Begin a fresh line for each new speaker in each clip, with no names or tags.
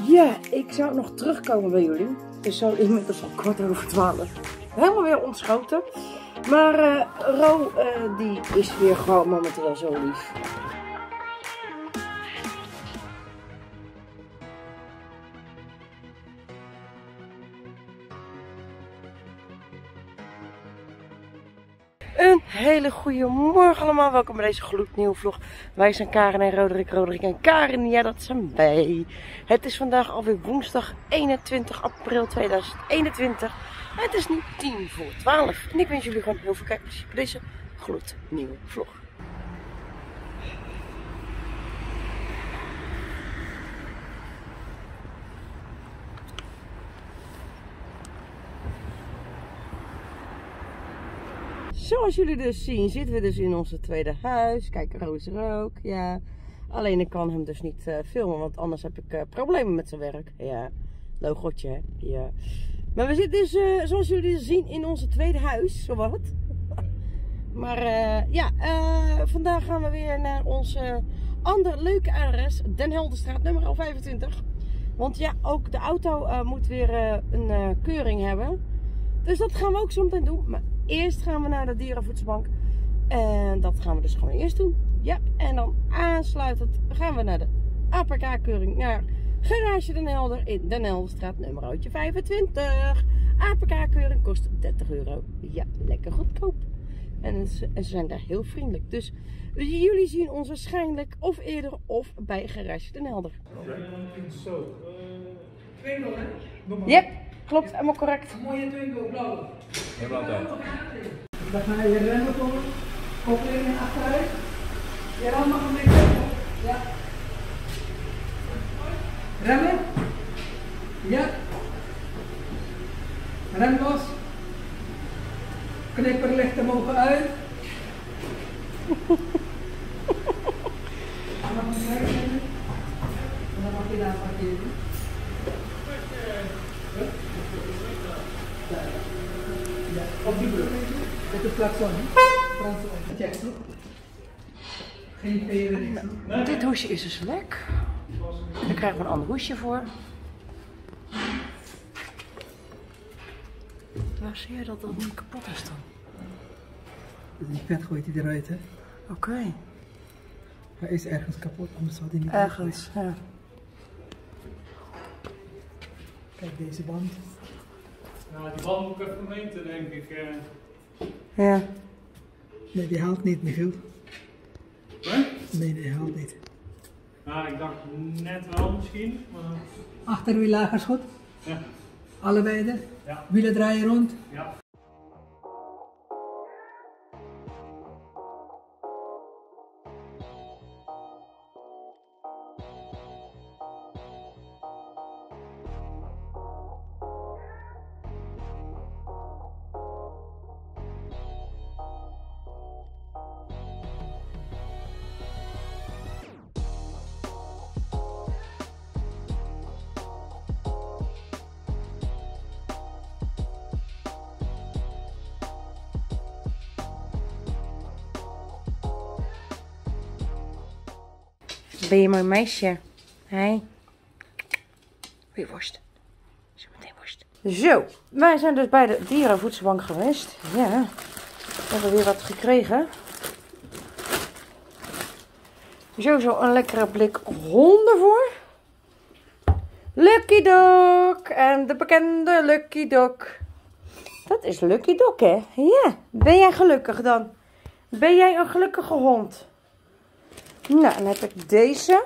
Ja, ik zou nog terugkomen bij jullie. Het is zo inmiddels al 11:15. Helemaal weer ontschoten. Maar Ro, die is weer gewoon momenteel zo lief. Een hele goede morgen allemaal, welkom bij deze gloednieuwe vlog. Wij zijn Karen en Roderick en Karen, ja dat zijn wij. Het is vandaag alweer woensdag 21 april 2021. Het is nu 11:10. En ik wens jullie gewoon heel veel kijkers voor deze gloednieuwe vlog. Zoals jullie dus zien, zitten we dus in onze tweede huis. Kijk, Roos er ook, ja. Alleen ik kan hem dus niet filmen, want anders heb ik problemen met zijn werk. Ja, logotje, hè. Ja. Maar we zitten dus, zoals jullie zien, in onze tweede huis, zowat. Maar vandaag gaan we weer naar onze andere leuke adres, Den Helderstraat, nummer 25. Want ja, ook de auto moet weer een keuring hebben. Dus dat gaan we ook zo meteen doen. Maar eerst gaan we naar de dierenvoedselbank. En dat gaan we dus gewoon eerst doen. Ja, en dan aansluitend gaan we naar de APK-keuring. Naar Garage Den Helder in Den Helderstraat nummer 25. APK-keuring kost €30. Ja, lekker goedkoop. En ze zijn daar heel vriendelijk. Dus jullie zien ons waarschijnlijk of eerder of bij Garage Den Helder.
Zo. Twingo, hè?
Yep, klopt, helemaal correct.
Mooie Twingo, blauw.
Ja, blauw.
Dan ga je remmen komen. Koppeling en achteruit. Je ram nog een beetje. Ja. Remmen. Ja. Rem los. Knipperlichten mogen uit. En dan mag je rijden. En dan mag je daar parkeren. Ja, op die brug. Met de klakson. Check. Geen peren.
Dit hoesje is dus lek. Daar krijgen we een ander hoesje voor. Waar zie je dat dat niet kapot is dan?
Die vet gooit hij eruit, hè?
Oké.
Hij is ergens kapot, anders zal hij niet
Ergens, ja.
Kijk deze band.
Nou, die band moet ik even meten, denk ik.
Ja.
Nee, die haalt niet, Michiel.
Huh?
Nee, die haalt niet.
Nou, ik dacht net wel misschien, maar...
Achterwiel lager schot.
Ja.
Allebei de.
Ja.
Wielen draaien rond.
Ja.
Ben je een mooi meisje? Hé. Weer worst. Zo meteen worst. Zo, wij zijn dus bij de dierenvoedselbank geweest. Ja, we hebben weer wat gekregen. Sowieso een lekkere blik honden voor. Lucky Dog. En de bekende Lucky Dog. Dat is Lucky Dog, hè? Ja. Ben jij gelukkig dan? Ben jij een gelukkige hond? Nou, dan heb ik deze.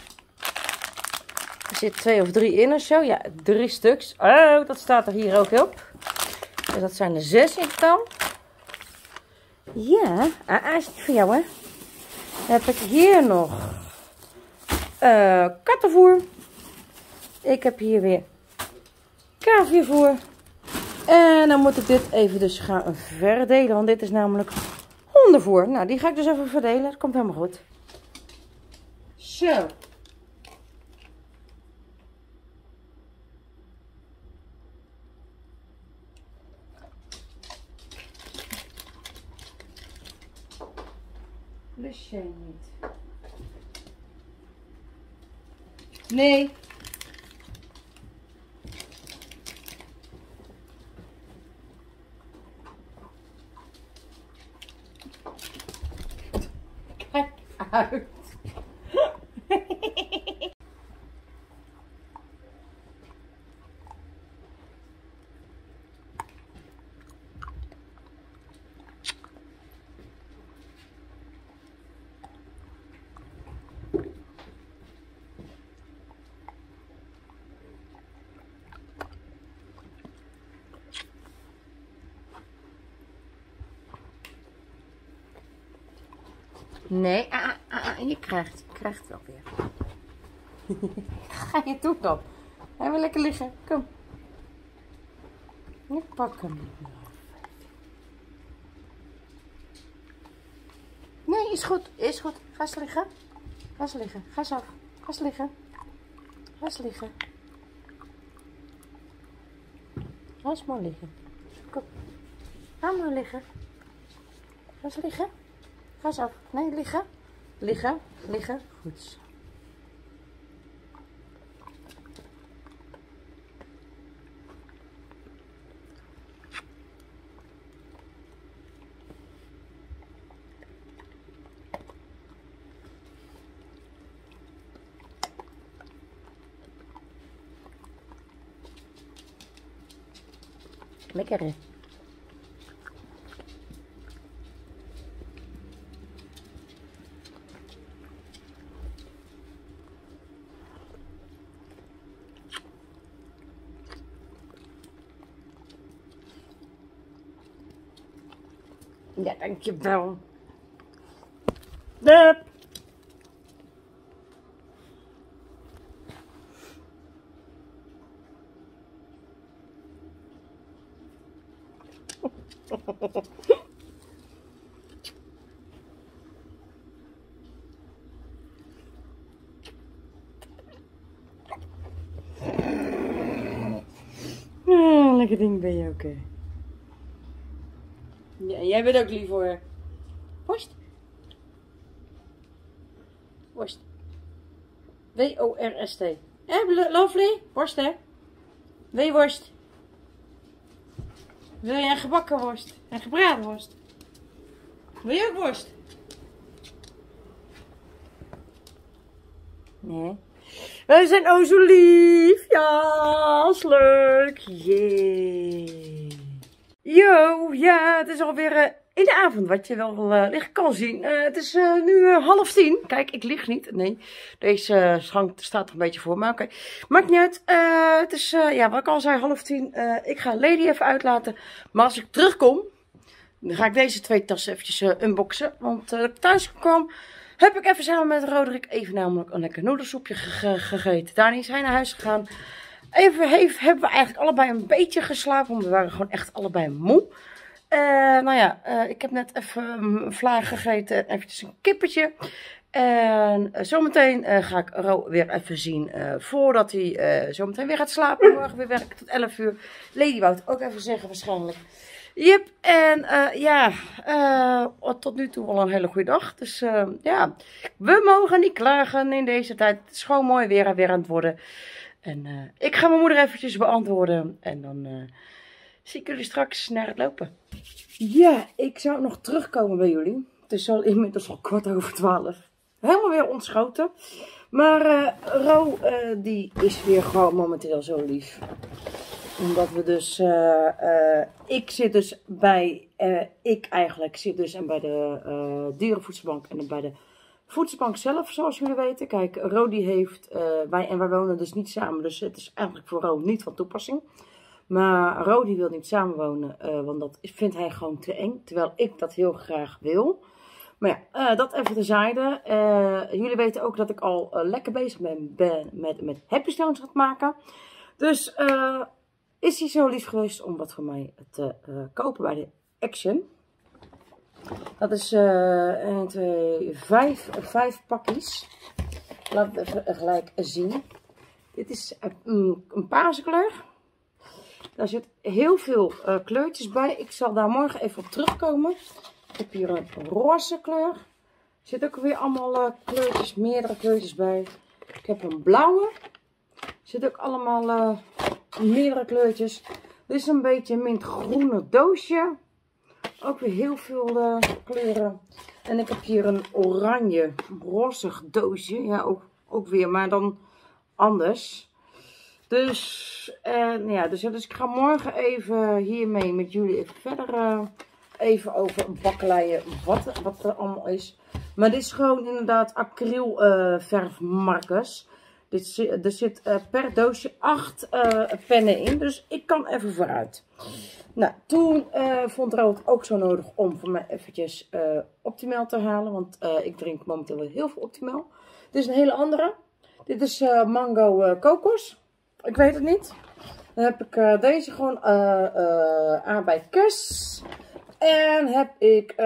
Er zit 2 of 3 in of zo. Ja, 3 stuks. Oh, dat staat er hier ook op. Dus dat zijn er 6 in totaal. Ja, is niet voor jou, hè. Dan heb ik hier nog kattenvoer. Ik heb hier weer caviavoer. En dan moet ik dit even dus gaan verdelen. Want dit is namelijk hondenvoer. Nou, die ga ik dus even verdelen. Dat komt helemaal goed. Zo. Lust jij niet? Nee. uit. Nee, je krijgt het wel weer. Ga je toe dan. Hij wil lekker liggen. Kom. Ik pak hem. Nee, is goed. Is goed. Ga eens liggen. Ga eens liggen. Ga eens af. Ga eens liggen. Ga eens liggen. Ga eens maar liggen. Kom. Ga maar liggen. Ga eens liggen. Ga eens af. Nee, liggen. Liggen. Liggen. Goed zo. Lekker hè? Ja, dankjewel. Dep. Lekker ding ben je ook. Ja, jij bent ook lief hoor. Worst. Worst. W-O-R-S-T. Lovely? Worst hè? Wil je worst? Wil je een gebakken worst? En gebraden worst? Wil je ook worst? Nee. Wij zijn oh zo lief. Ja, is leuk. Jee. Yo, ja, het is alweer in de avond, wat je wel licht kan zien. Het is nu 9:30. Kijk, ik lig niet. Nee, deze schrank staat er een beetje voor. Maar oké, maakt niet uit. Het is, ja, wat ik al zei, 9:30. Ik ga Lady even uitlaten. Maar als ik terugkom, dan ga ik deze 2 tassen eventjes unboxen. Want toen ik thuis kwam, heb ik even samen met Roderick even namelijk een lekker noedelsoepje gegeten. Daarna is hij naar huis gegaan. Hebben we eigenlijk allebei een beetje geslapen, want we waren gewoon echt allebei moe. Nou ja, ik heb net even een vlaag gegeten en eventjes een kippetje. En zometeen ga ik Ro weer even zien voordat hij zometeen weer gaat slapen. Morgen weer werken tot 11 uur. Lady wou het ook even zeggen waarschijnlijk. Yep, en ja, tot nu toe wel een hele goede dag. Dus ja, we mogen niet klagen in deze tijd. Het is gewoon mooi weer aan het worden. En ik ga mijn moeder eventjes beantwoorden. En dan zie ik jullie straks naar het lopen. Ja, ik zou nog terugkomen bij jullie. Het is al inmiddels al 11:15. Helemaal weer ontschoten. Maar Ro, die is weer gewoon momenteel zo lief. Omdat we dus, ik zit dus bij, zit dus en bij de dierenvoedselbank en bij de voedselbank zelf, zoals jullie weten. Kijk, Ro die heeft, wij wonen dus niet samen, dus het is eigenlijk voor Ro niet van toepassing. Maar Ro die wil niet samenwonen, want dat vindt hij gewoon te eng, terwijl ik dat heel graag wil. Maar ja, dat even terzijde. Jullie weten ook dat ik al lekker bezig ben met Happy Stones aan het maken. Dus is hij zo lief geweest om wat voor mij te kopen bij de Action. Dat is 1, 2, 5 pakjes. Laat het even gelijk zien. Dit is een paarse kleur. Daar zit heel veel kleurtjes bij. Ik zal daar morgen even op terugkomen. Ik heb hier een roze kleur. Er zit ook weer allemaal kleurtjes, meerdere kleurtjes bij. Ik heb een blauwe. Er zit ook allemaal meerdere kleurtjes. Dit is een beetje een mintgroene doosje. ook weer heel veel kleuren. En ik heb hier een oranje, rozig doosje. Ja, ook weer, maar dan anders. Dus ik ga morgen even hiermee met jullie even verder even over bakkeleien wat er allemaal is. Maar dit is gewoon inderdaad acryl verfmarkers. Er zit per doosje 8 pennen in, dus ik kan even vooruit. Nou, toen vond Rood ook zo nodig om voor mij eventjes Optimal te halen, want ik drink momenteel heel veel Optimal. Dit is een hele andere. Dit is mango kokos. Ik weet het niet. Dan heb ik deze gewoon aan bij Kes. En heb ik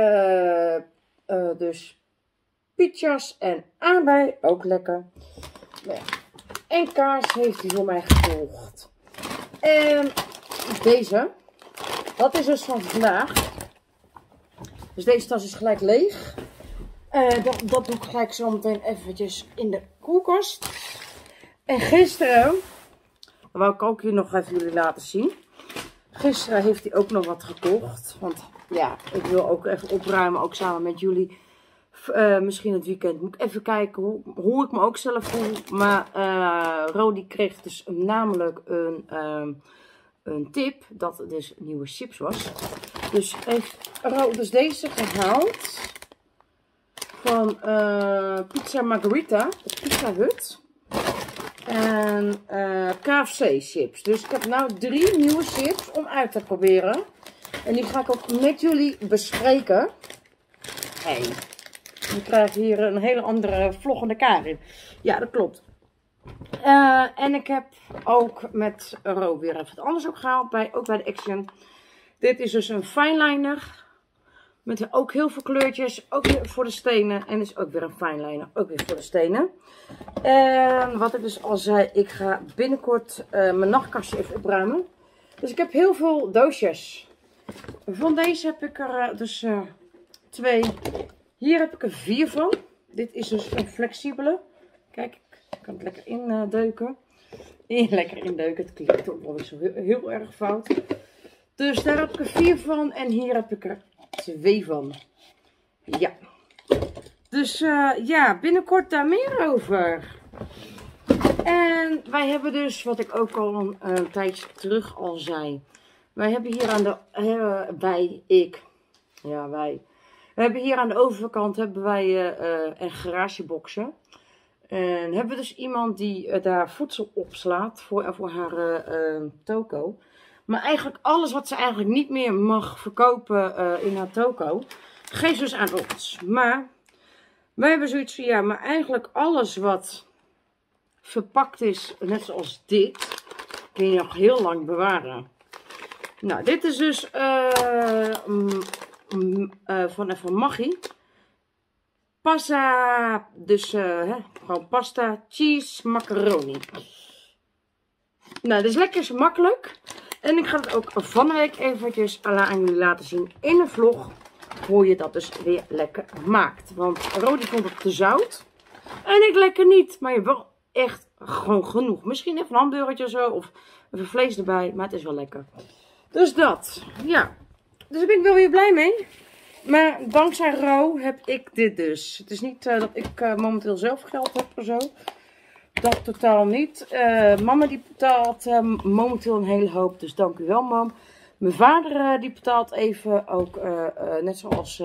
dus pietjas en aardbei. Ook lekker. Nou ja. En kaas heeft hij voor mij gevolgd. En deze. Dat is dus van vandaag. Dus deze tas is gelijk leeg. Dat doe ik gelijk zo meteen eventjes in de koelkast. En gisteren, dat wou ik ook hier nog even jullie laten zien. Gisteren heeft hij ook nog wat gekocht. Want ja, ik wil ook even opruimen, ook samen met jullie. Misschien het weekend moet ik even kijken hoe ik me ook zelf voel. Maar Rodi kreeg dus namelijk een tip dat het dus nieuwe chips was. Dus heeft Rodi dus deze gehaald van Pizza Margherita, de Pizza Hut. En KFC chips. Dus ik heb nou 3 nieuwe chips om uit te proberen. En die ga ik ook met jullie bespreken. Hey. Dan krijg je hier een hele andere vloggende Karin. Ja, dat klopt. En ik heb ook met Ro weer even wat anders ook gehaald. Ook bij de Action. Dit is dus een fineliner. Met ook heel veel kleurtjes. Ook weer voor de stenen. En is ook weer een fineliner. Ook weer voor de stenen. En wat ik dus al zei. Ik ga binnenkort mijn nachtkastje even opruimen. Dus ik heb heel veel doosjes. Van deze heb ik er dus 2. Hier heb ik er 4 van. Dit is dus een flexibele. Kijk, ik kan het lekker indeuken. Lekker indeuken. Het klinkt ook wel weer zo heel erg fout. Dus daar heb ik er 4 van. En hier heb ik er 2 van. Ja. Dus ja, binnenkort daar meer over. En wij hebben dus, wat ik ook al een tijdje terug al zei. Wij hebben hier aan de... We hebben hier aan de overkant hebben wij een garageboxen. En hebben we dus iemand die daar voedsel opslaat voor haar toko. Maar eigenlijk alles wat ze eigenlijk niet meer mag verkopen in haar toko, geeft ze dus aan ons. Maar wij hebben zoiets van, ja, maar eigenlijk alles wat verpakt is, net zoals dit, kun je nog heel lang bewaren. Nou, dit is dus van Maggi. Pasta, dus gewoon pasta, cheese, macaroni. Nou, dit is lekker, is makkelijk. En ik ga het ook van de week eventjes aan jullie laten zien in een vlog. Hoe je dat dus weer lekker maakt. Want Rodi vond het te zout. En ik lekker niet. Maar je hebt wel echt gewoon genoeg. Misschien even een hamburgertje of zo. Of even vlees erbij. Maar het is wel lekker. Dus dat. Ja. Dus daar ben ik wel weer blij mee. Maar dankzij Ro heb ik dit dus. Het is niet dat ik momenteel zelf geld heb of zo. Dat totaal niet. Mama die betaalt momenteel een hele hoop. Dus dank u wel, mam. Mijn vader die betaalt even ook net zoals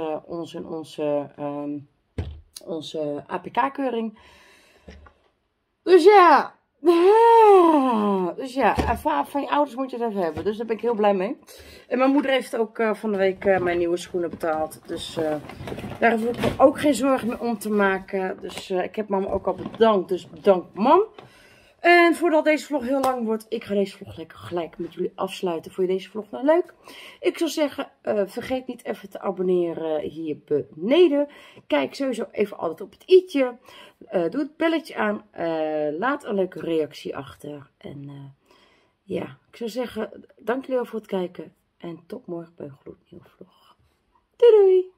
onze APK-keuring. Dus ja. Dus ja, van je ouders moet je het even hebben. Dus daar ben ik heel blij mee. En mijn moeder heeft ook van de week mijn nieuwe schoenen betaald. Dus daar hoef ik me ook geen zorgen meer om te maken. Dus ik heb mama ook al bedankt. Dus bedankt mam. En voordat deze vlog heel lang wordt, ik ga deze vlog lekker gelijk met jullie afsluiten. Vond je deze vlog nou leuk? Ik zou zeggen, vergeet niet even te abonneren hier beneden. Kijk sowieso even altijd op het i'tje. Doe het belletje aan. Laat een leuke reactie achter. En ja, ik zou zeggen, dank jullie wel voor het kijken. En tot morgen bij een gloednieuwe vlog. Doei doei!